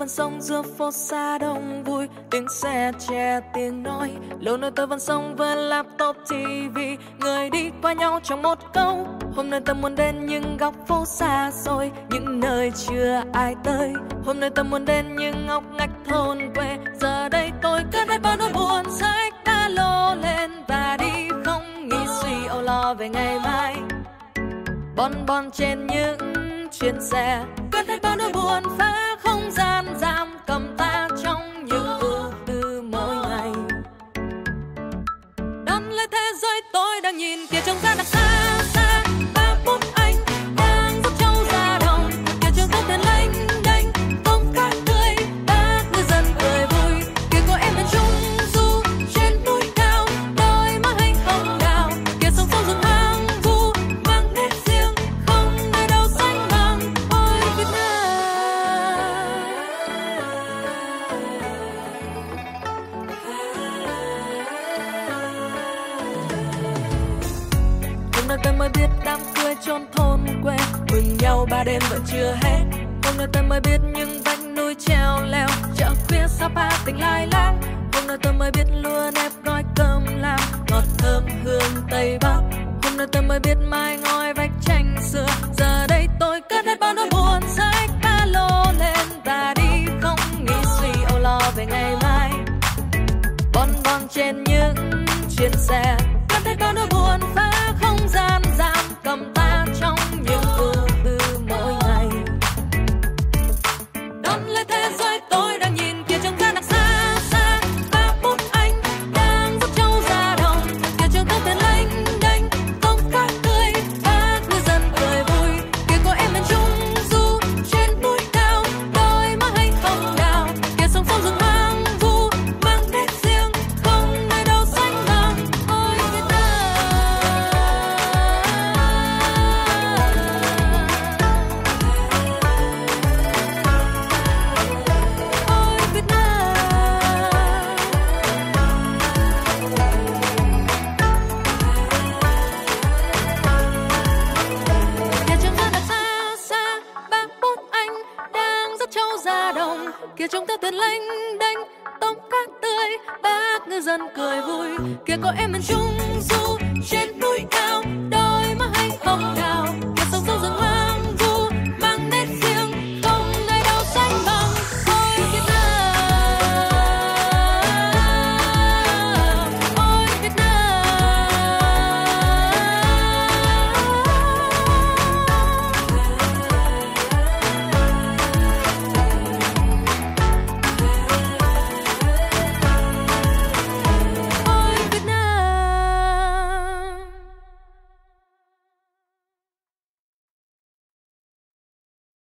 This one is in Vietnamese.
vẫn sống giữa phố xa đông vui, tiếng xe che tiếng nói. Lâu nơi tôi vẫn sống với laptop TV, người đi qua nhau trong một câu. Hôm nay tôi muốn đến những góc phố xa xôi, những nơi chưa ai tới. Hôm nay tôi muốn đến những ngóc ngách thôn quê. Giờ đây tôi cất hết bao nỗi buồn, xách ba lô lên và đi, không nghĩ suy âu lo về ngày mai. Bon bon trên những chuyến xe, cất hết bao nỗi buồn, phá không gian giam cầm ta trong những ưu tư mỗi ngày. Đón lấy thế giới tôi đang nhìn kia trông ra đằng xa xa, ba bốn anh đang dắt trâu ra đồng. Kia trường tóc đèn lênh đênh, tôm cá tươi, bác ngư dân cười vui. Kia có em bên trung du trên núi cao, đôi má hay không đào. Kia sông sâu rừng hoang vu mang nét riêng, không nơi đâu sánh bằng ôi Việt Nam. Hôm nay tôi mới biết đám cưới chôn thôn quê, mừng nhau ba đêm vẫn chưa hết. Hôm nay tôi mới biết những vách núi treo leo, chợ khuya Sapa tình lai lang. Hôm nay tôi mới biết lúa nếp gói cơm lam, ngọt thơm hương Tây Bắc. Hôm nay tôi mới biết mái ngói vách tranh xưa. Giờ đây tôi cất hết bao nỗi buồn, xách ba lô lên và đi, không nghĩ suy âu lo về ngày mai. Bon bon trên những chuyến xe, cất hết bao nỗi buồn, phá không gian giam cầm ta trong những ưu tư mỗi ngày. Đón lấy thế giới tôi đang nhìn kia trông ra đằng xa xa, ba bốn anh đang dắt trâu ra đồng. Kia trường tóc đèn lênh đênh, tôm cá tươi, bác ngư dân cười vui. Kia có em bên trung du trên núi cao, đôi má hay không đào. Kia sông sâu rừng hoang vu mang nét riêng, không nơi đâu sánh bằng ôi Việt Nam. Ôi Việt Nam. Kia trông ra đằng xa xa, ba bốn anh đang dắt trâu ra đồng. Kia trông theo thuyền lênh đênh, tôm cá tươi, bác ngư dân cười vui. Kia có em bên trung du